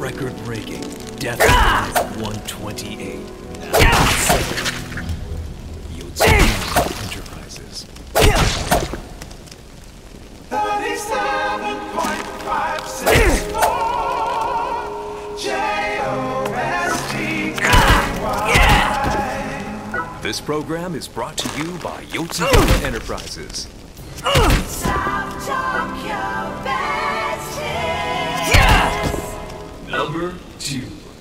Record-breaking Death Drive 128. Yotsuya Enterprises. 37.564 J-O-S-T-Y. This program is brought to you by Yotsuya Enterprises. South Tokyo Best Hits. Number 2.